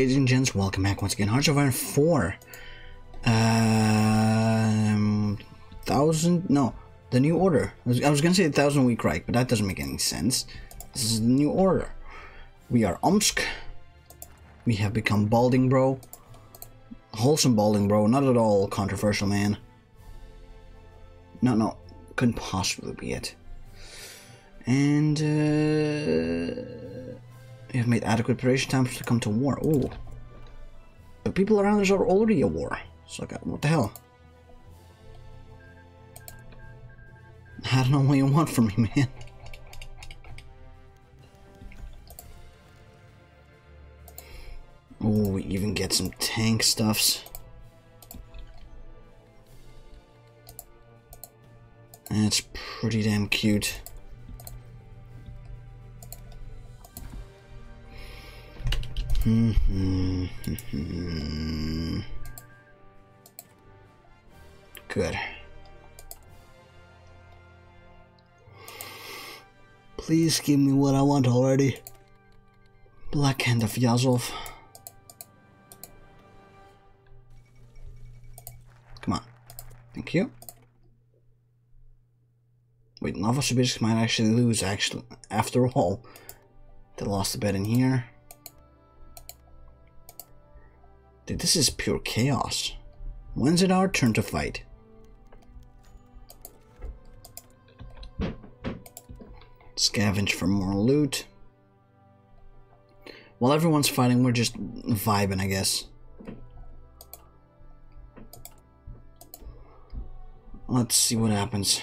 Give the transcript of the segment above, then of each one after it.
ladies and gents, welcome back once again. Hearts of Iron 4. The New Order. I was gonna say the 1,000 Week Reich, but that doesn't make any sense. This is the New Order. We are Omsk. We have become Balding Bro. Wholesome Balding Bro, not at all controversial, man. No, couldn't possibly be it. And we have made adequate preparation time to come to war. Ooh. The people around us are already at war. So what the hell? I don't know what you want from me, man. Oh, we even get some tank stuffs. That's pretty damn cute. Good. Please give me what I want already. Black Hand of Yazov. Come on. Thank you. Wait, Novosibirsk might actually lose, after all. They lost a bit in here. Dude, this is pure chaos. When's it our turn to fight? Scavenge for more loot. While everyone's fighting, we're just vibing, I guess. Let's see what happens.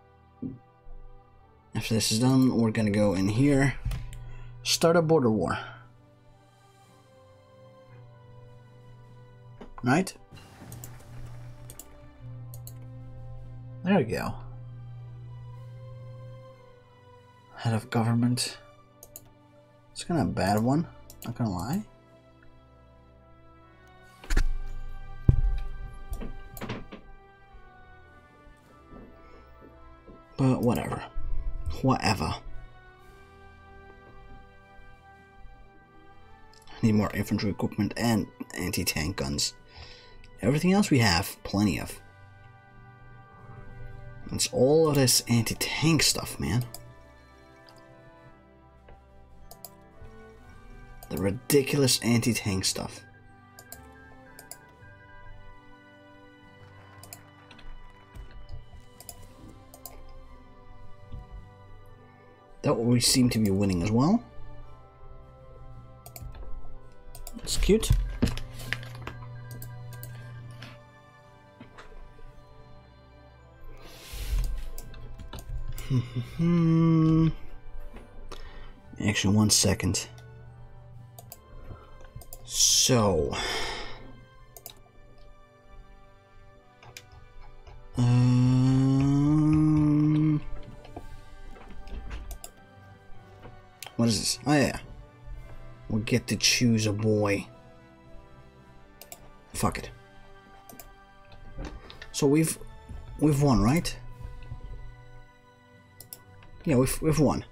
After this is done, we're gonna go in here. Start a border war. Right? There we go. Head of government. It's kind of a bad one, not gonna lie. But whatever. Whatever. I need more infantry equipment and anti-tank guns. Everything else we have plenty of. It's all of this anti-tank stuff, man. The ridiculous anti-tank stuff. That we seem to be winning as well. It's cute. Actually, 1 second. So, what is this? Oh yeah, we get to choose a boy. Fuck it. So we've won, right? Yeah, we've won.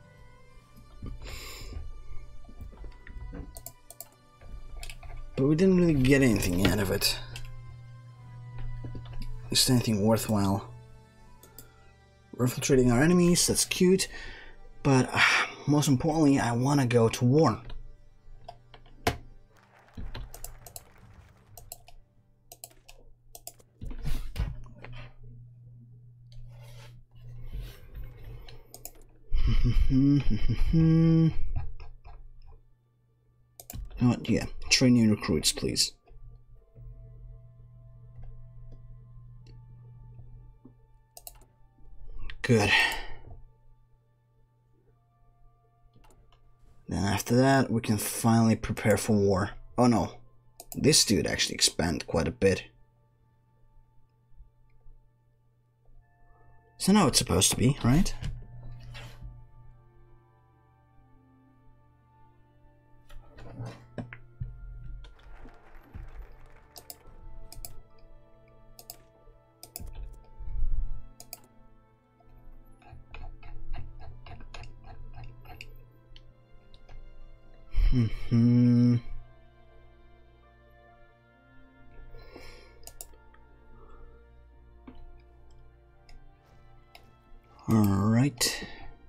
But we didn't really get anything out of it. At least anything worthwhile. We're infiltrating our enemies, that's cute. But most importantly, I want to go to war. Yeah, train new recruits, please. Good. Then after that, we can finally prepare for war. Oh no, this dude actually expanded quite a bit. So now it's supposed to be, right? Alright.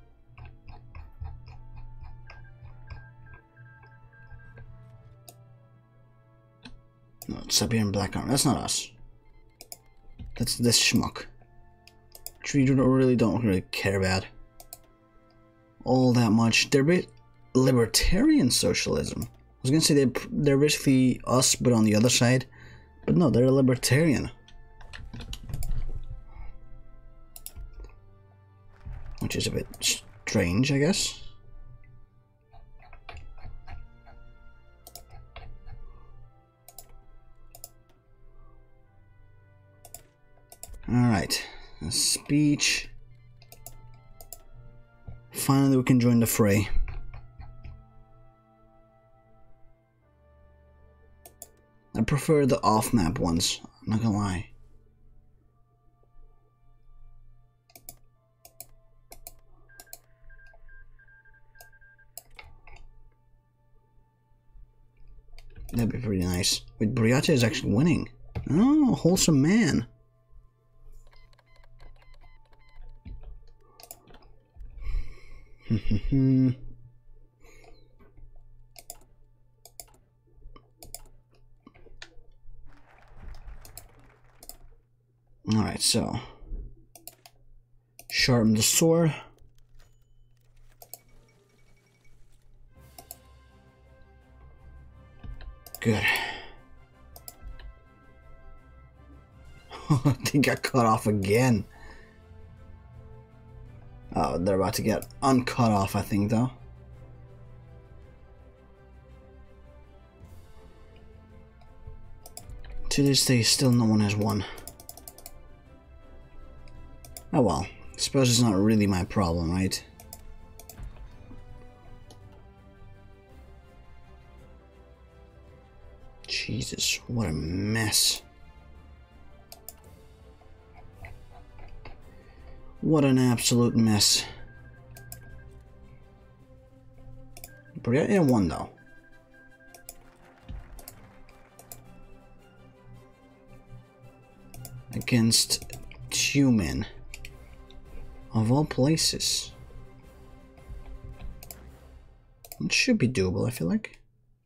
No, it's up here in black armor. That's not us. That's this schmuck. Which we really don't care about all that much. They're libertarian socialism. I was gonna say they're basically us, but on the other side. But no, they're a libertarian. Which is a bit strange, I guess. Alright, a speech. Finally, we can join the fray. I prefer the off-map ones, I'm not gonna lie. That'd be pretty nice. Wait, Briata is actually winning. Oh, wholesome man. Alright, so sharpen the sword. Good. They got cut off again. Oh, they're about to get uncut off, I think, though. To this day, still no one has won. Oh well, I suppose it's not really my problem, right? Jesus, what a mess. What an absolute mess. Briata won, though. Against Tumen. Of all places. It should be doable, I feel like.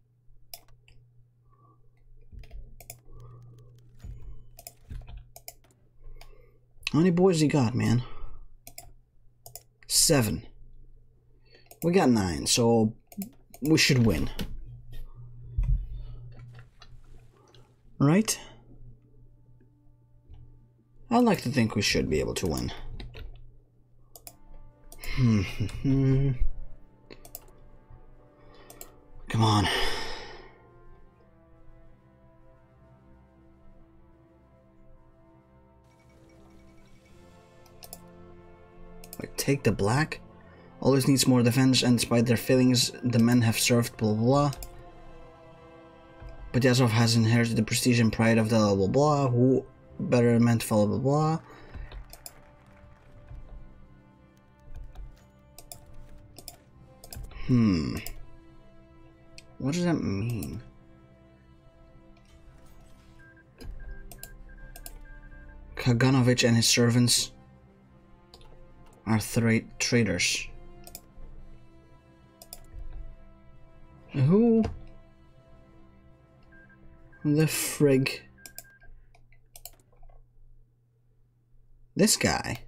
How many boys you got, man? 7. We got 9, so we should win. Right? I'd like to think we should be able to win. Come on. Wait, take the black? Always needs more defense, and despite their failings, the men have served blah blah blah. But Yazov has inherited the prestige and pride of the blah blah blah, who better meant to follow blah blah. What does that mean? Kaganovich and his servants are traitors. Who the frig? This guy.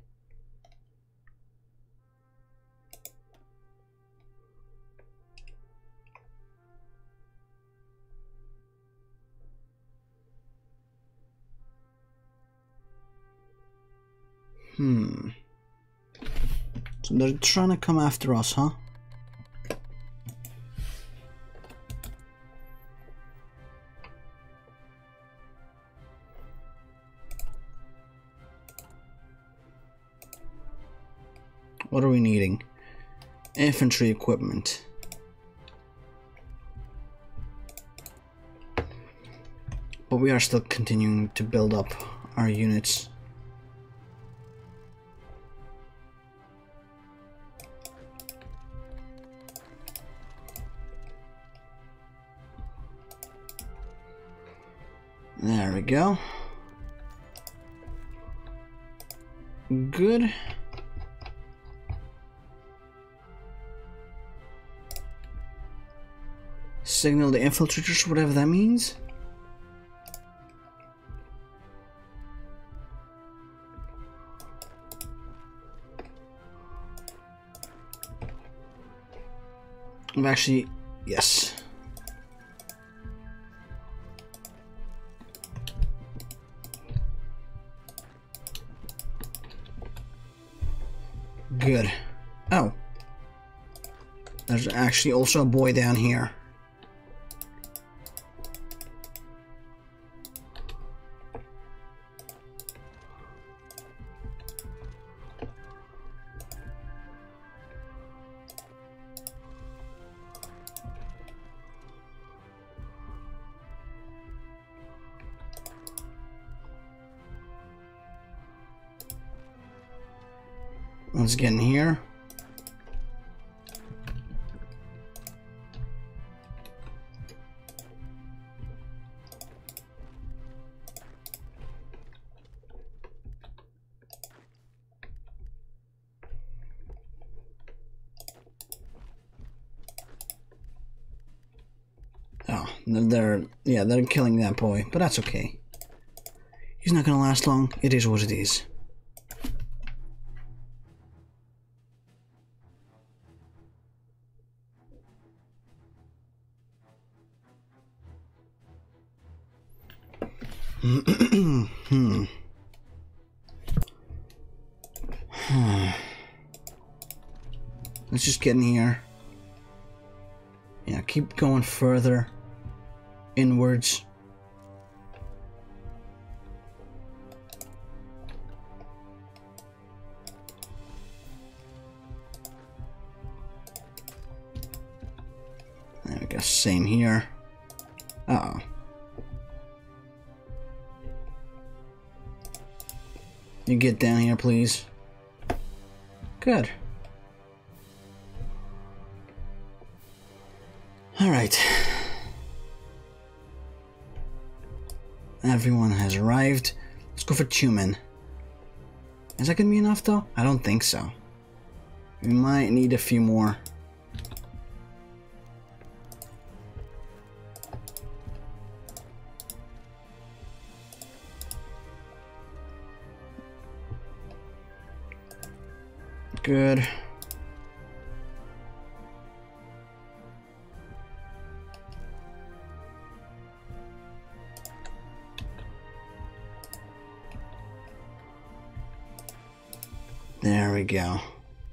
So they're trying to come after us, huh? What are we needing? Infantry equipment. But we are still continuing to build up our units. There we go. Good. Signal the infiltrators, whatever that means. I've actually, yes. Good. Oh. There's actually also a boy down here. Let's get in here. Oh, they're killing that boy, but that's okay. He's not gonna last long. It is what it is. Let's just get in here. Yeah, keep going further inwards. There we go, same here. Uh-oh. You get down here, please. Good. Alright. Everyone has arrived. Let's go for Tumen. Is that gonna be enough though? I don't think so. We might need a few more. Good. There we go.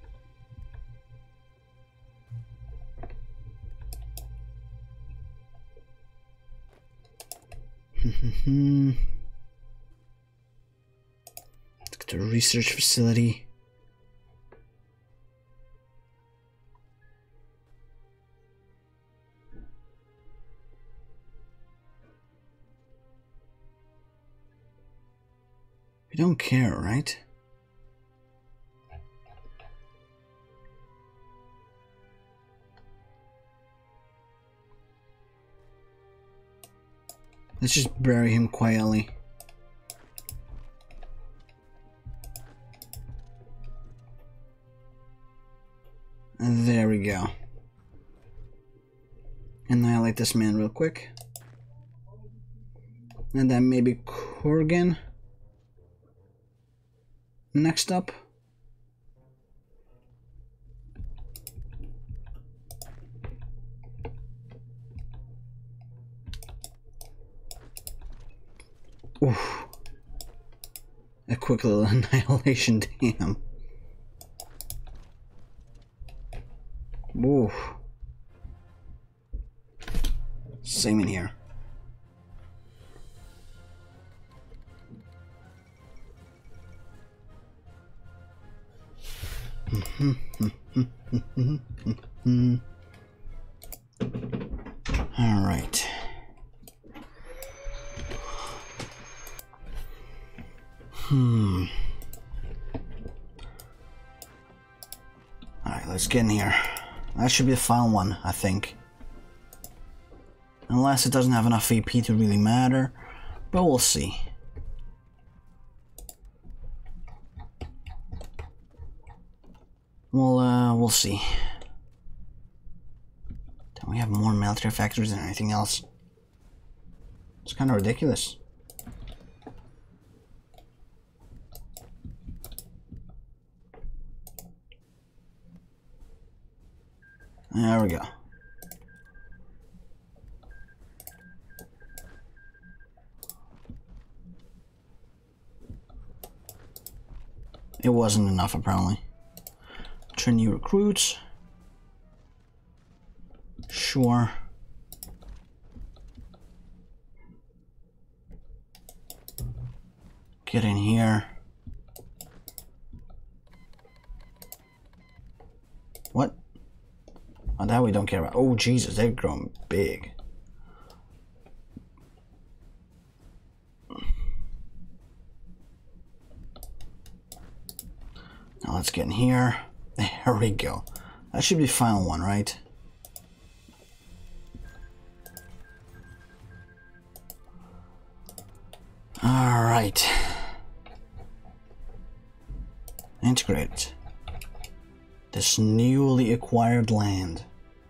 Let's get to a research facility. We don't care, right? Let's just bury him quietly. And there we go. Annihilate this man real quick. And then maybe Kurgan. Next up. Oof. A quick little annihilation, damn. Oof. Same in here. All right. Alright, let's get in here. That should be the final one, I think. Unless it doesn't have enough AP to really matter. But we'll see. We'll see. We have more military factories than anything else. It's kind of ridiculous. There we go. It wasn't enough, apparently. Train new recruits. Sure. Get in here. What? Oh, that we don't care about. Oh, Jesus, they're growing big. Now let's get in here. There we go. That should be the final one, right? Alright. Integrate this newly acquired land.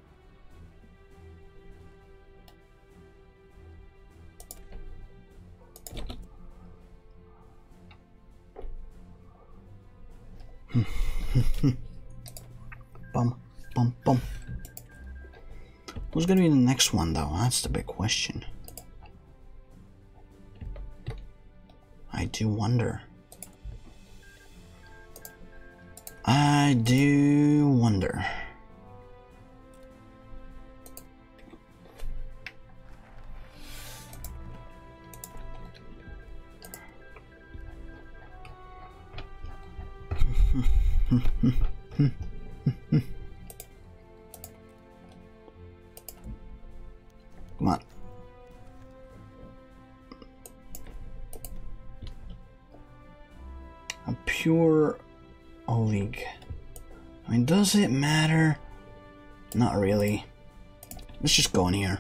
Bum, bum, bum. Who's gonna be the next one, though? That's the big question. I do wonder. I do wonder. Come on. A pure league. I mean, does it matter? Not really. Let's just go in here.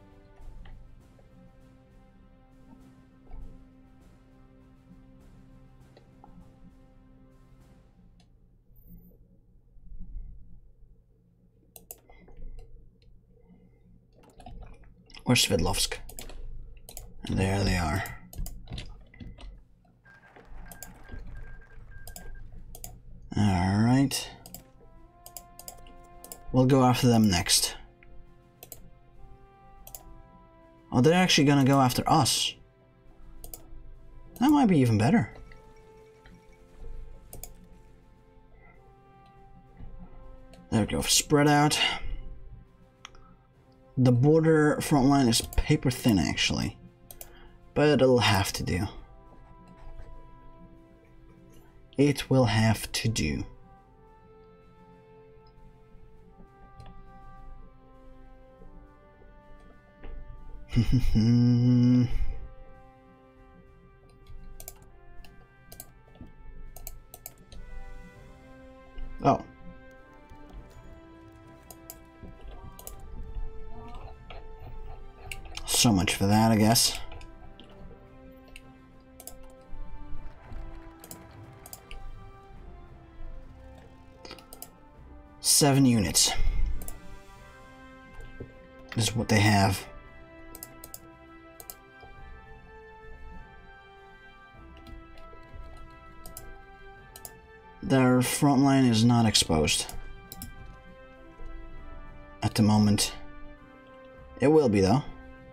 Where's Sverdlovsk? And there they are. Alright. We'll go after them next. Oh, they're actually gonna go after us. That might be even better. There we go. Spread out. The border front line is paper thin, actually. But it'll have to do. It will have to do. Oh. So much for that, I guess. Seven units. This is what they have. Their front line is not exposed at the moment. It will be, though.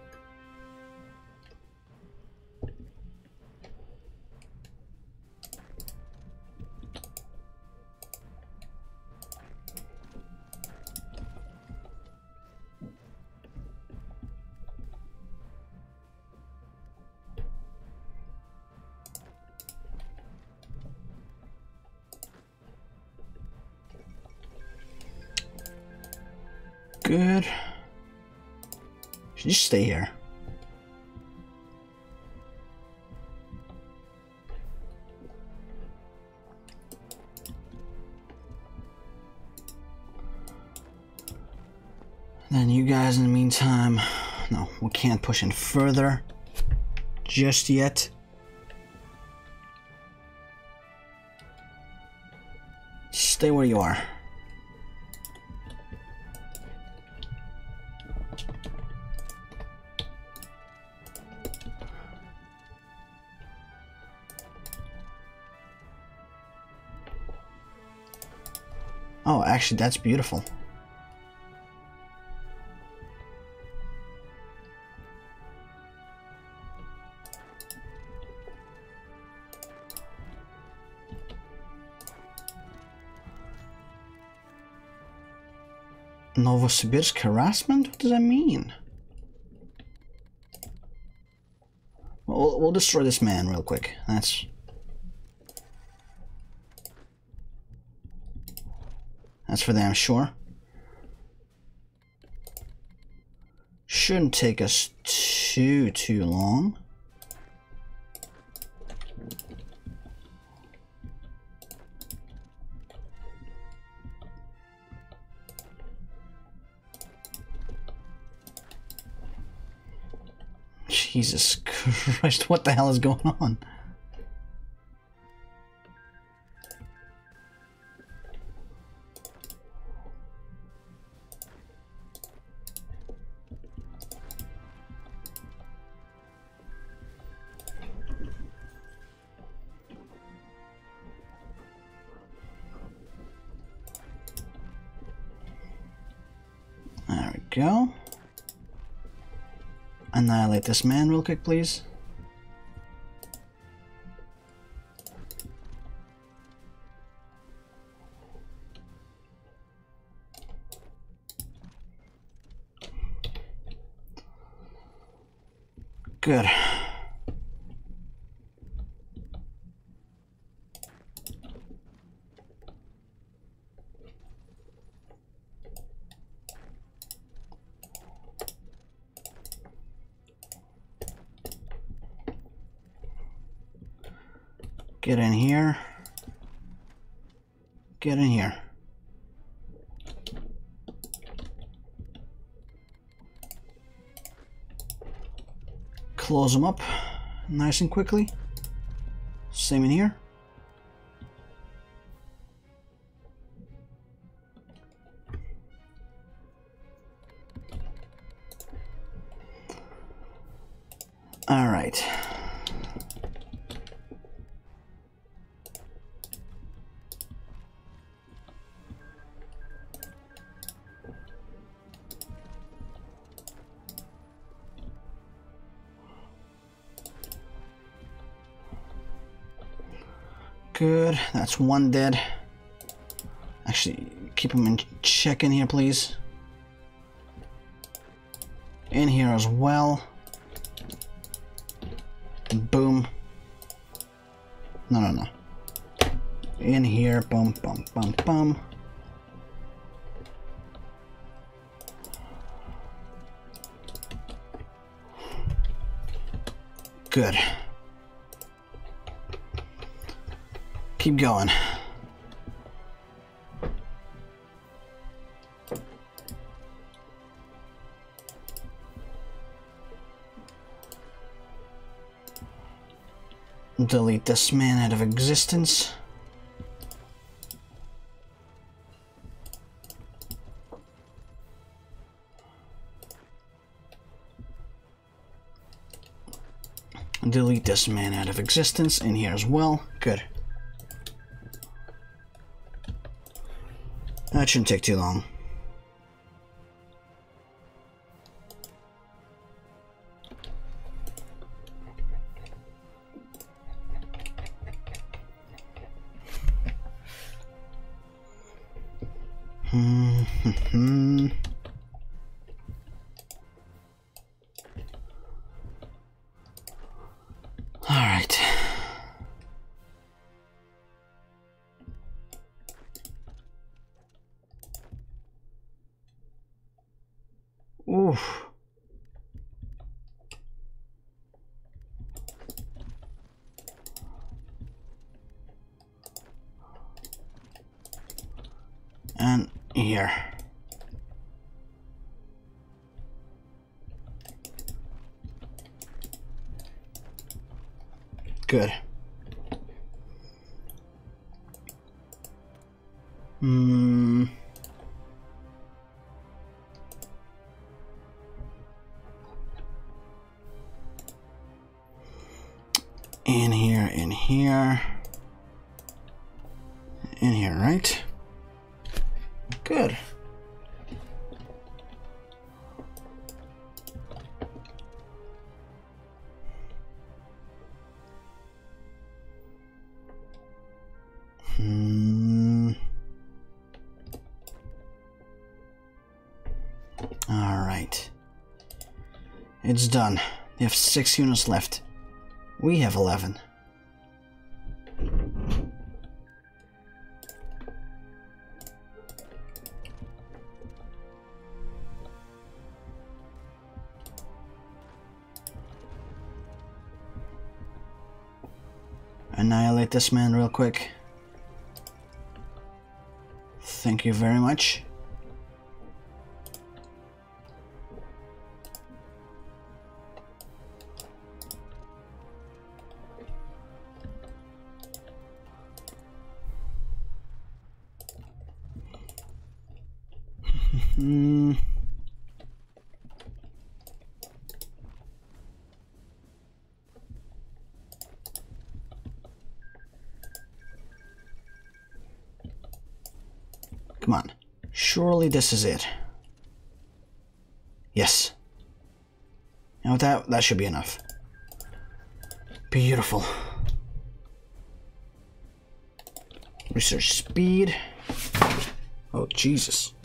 Good. Should just stay here. Then you guys, in the meantime, no, we can't push in further just yet. Stay where you are. Oh, actually, that's beautiful. Novosibirsk harassment? What does that mean? We'll destroy this man real quick. That's for damn sure. Shouldn't take us too long. Jesus Christ, what the hell is going on? There we go. Annihilate this man real quick, please. Good. Get in here. Get in here. Close them up nice and quickly. Same in here. All right. Good, that's one dead. Actually, keep him in check in here, please. In here as well. Boom. No. In here, bum, bum, bum, bum. Good. Keep going. Delete this man out of existence. Delete this man out of existence in here as well. Good. That shouldn't take too long. All right. Oof. And here. Good. In here, in here, right? It's done. They have 6 units left. We have 11. Annihilate this man real quick. Thank you very much. Come on. Surely this is it. Yes. You know, that should be enough. Beautiful. Research speed. Oh, Jesus.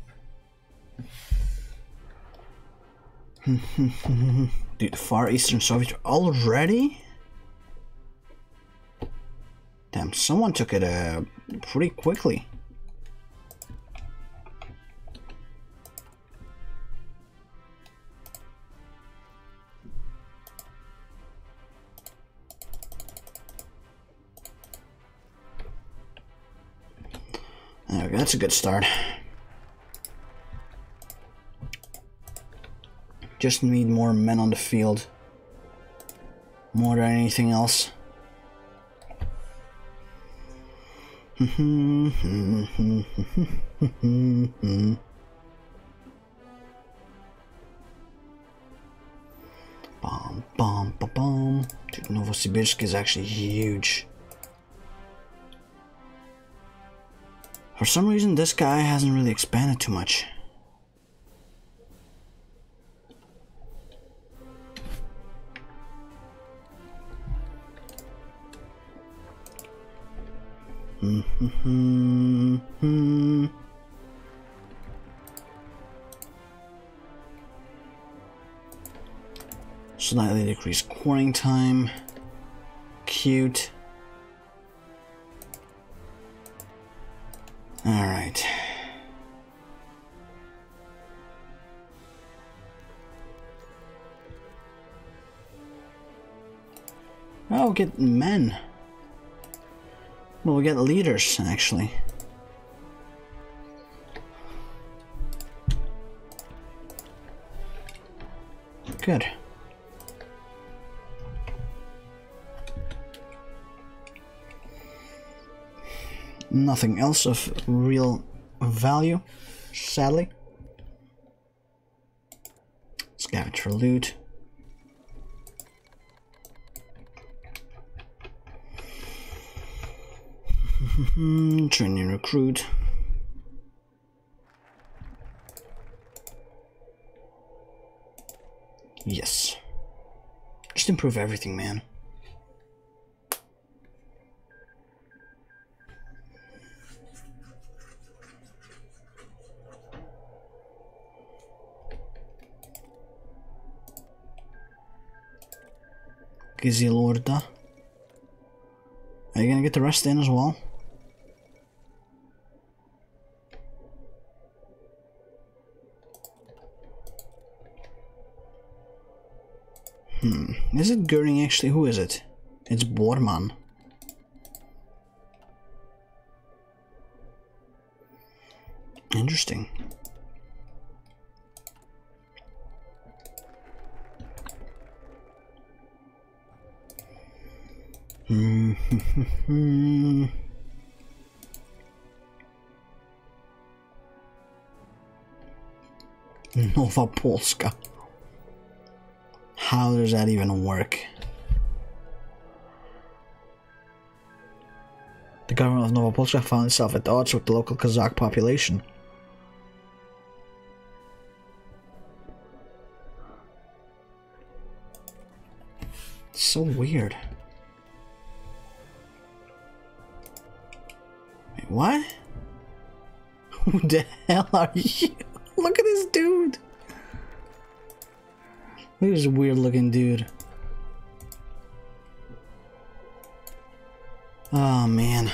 Dude, Far Eastern Soviet already? Damn, someone took it pretty quickly. Okay, that's a good start. Just need more men on the field. More than anything else. Bom, bom, bom, bom. Dude, Novosibirsk is actually huge. For some reason, this guy hasn't really expanded too much. Slightly decreased quarrying time. Cute. Alright. Oh, get men. Well, we get leaders, actually. Good. Nothing else of real value, sadly. Scavenge for loot. Training recruit. Yes. Just improve everything, man. Gizilorda. Are you gonna get the rest in as well? Is it Goering actually? Who is it? It's Bormann. Interesting. Nova Polska. How does that even work? The government of Nova Polska found itself at odds with the local Kazakh population. It's so weird. Wait, what? Who the hell are you? Look at this dude! Look at this weird looking dude. Oh man.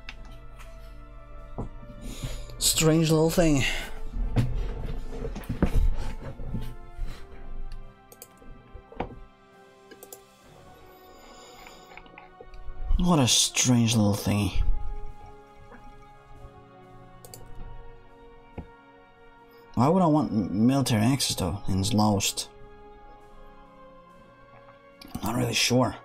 Strange little thing. What a strange little thingy. Why would I want military access though? And it's lost. I'm not really sure.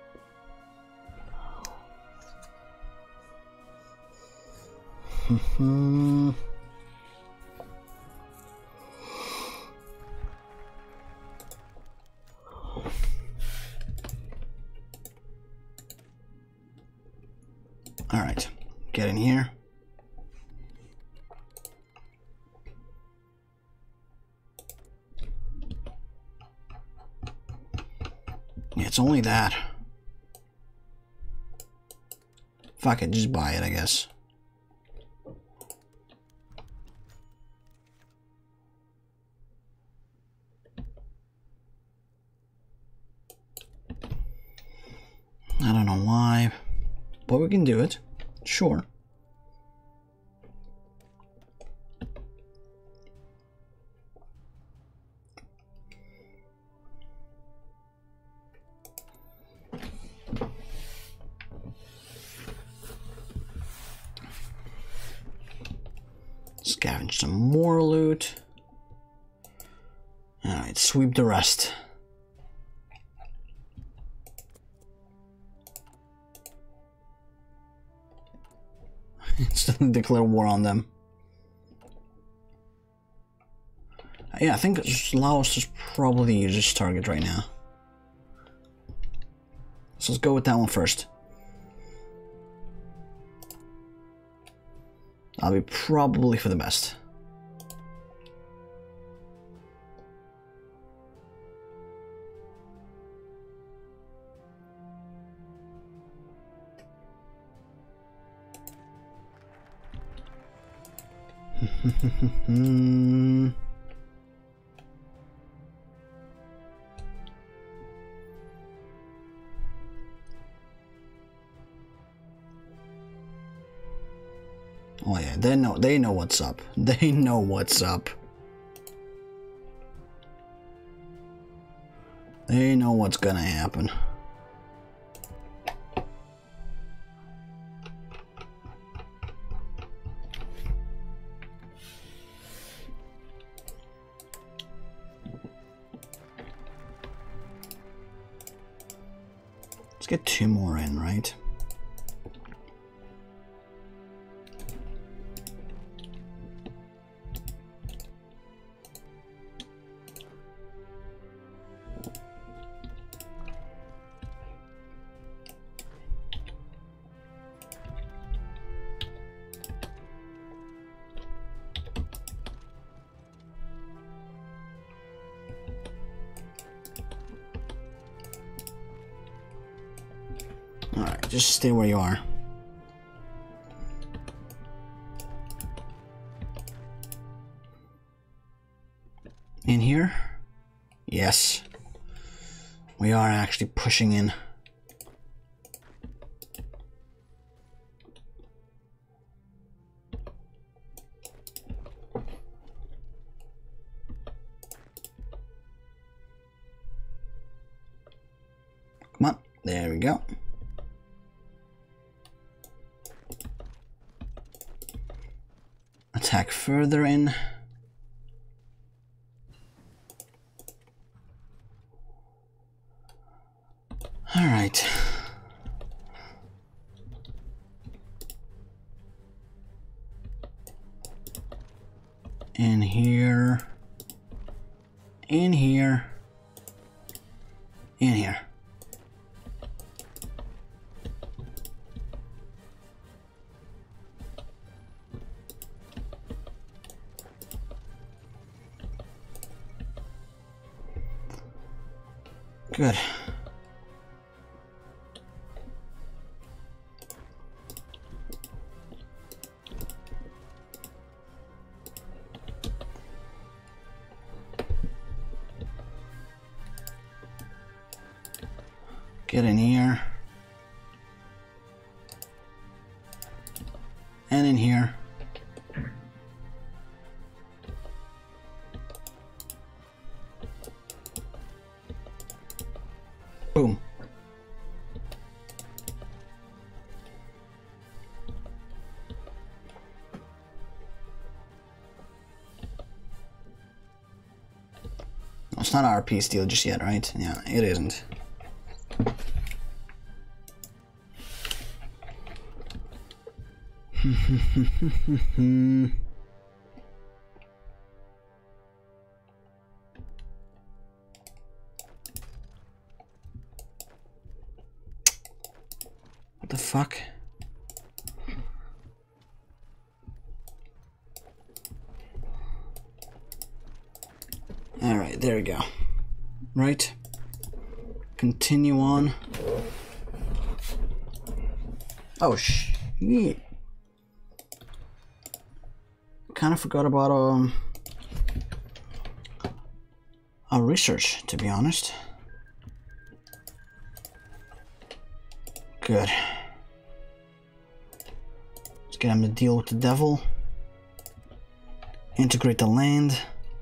Alright, get in here. Yeah, it's only that. Fuck it, just buy it, I guess. I don't know why, but we can do it. Sure. Scavenge some more loot. Alright, sweep the rest. Instantly declare war on them. Yeah, I think Laos is probably the easiest target right now. So let's go with that one first. That'll be probably for the best. Oh yeah, they know what's up. They know what's up. They know what's gonna happen. Let's get 2 more in, right? Alright, just stay where you are. In here? Yes. We are actually pushing in. Come on, there we go. Attack further in. All right. In here. In here. In here. Good. Get in here. And in here. Boom. It's not RP steel just yet, right? Yeah, it isn't. What the fuck? Alright, there we go. Right. Continue on. Oh shit. Kind of forgot about our research, to be honest. Good. Let's get him to deal with the devil. Integrate the land.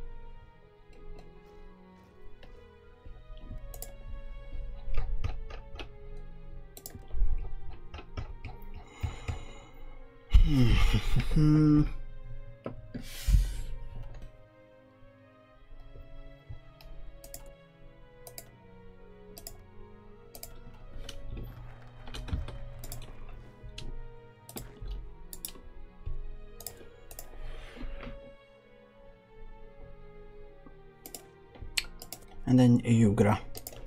And then Yugra.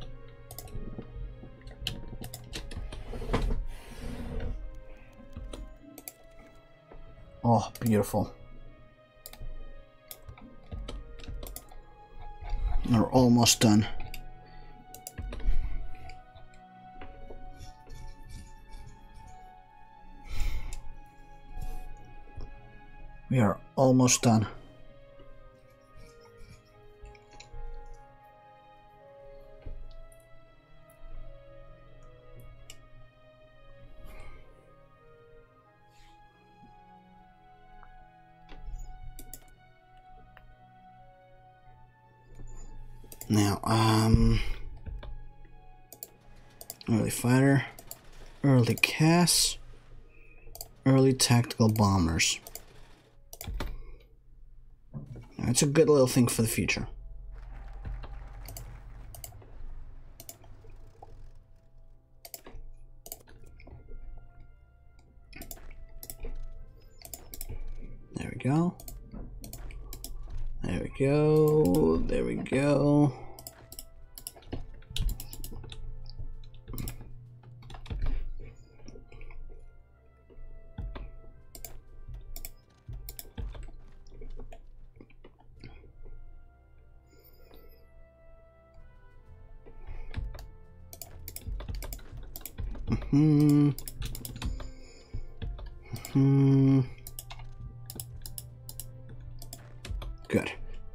Oh, beautiful. We're almost done. We are almost done. Now, early fighter, early CAS, early tactical bombers. That's a good little thing for the future. There we go. There we go. There we go. Good.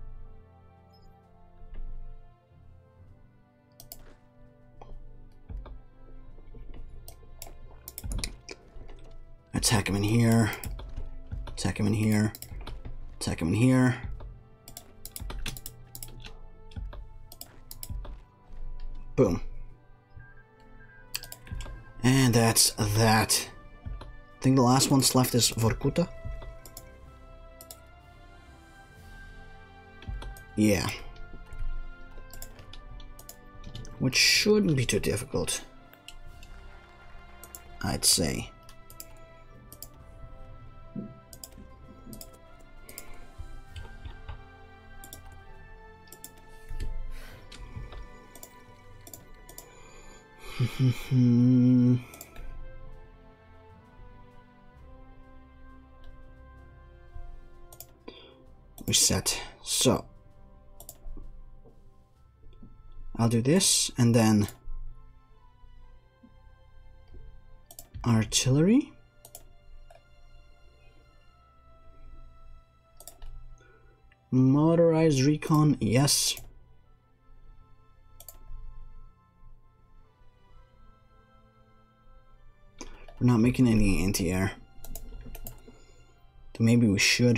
Attack him in here. Attack him in here. Attack him in here. Boom. And that's that. I think the last one's left is Vorkuta. Yeah. Which shouldn't be too difficult, I'd say. Reset. So I'll do this and then artillery. Motorized recon, yes. We're not making any anti-air. Maybe we should.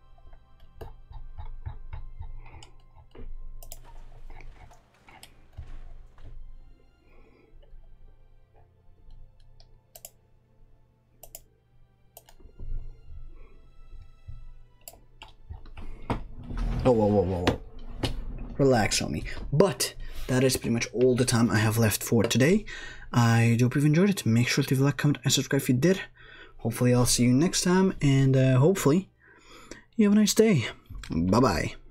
Whoa. Relax, homie. But that is pretty much all the time I have left for today. I hope you've enjoyed it. Make sure to leave a like, comment, and subscribe if you did. Hopefully I'll see you next time, and hopefully you have a nice day. Bye-bye.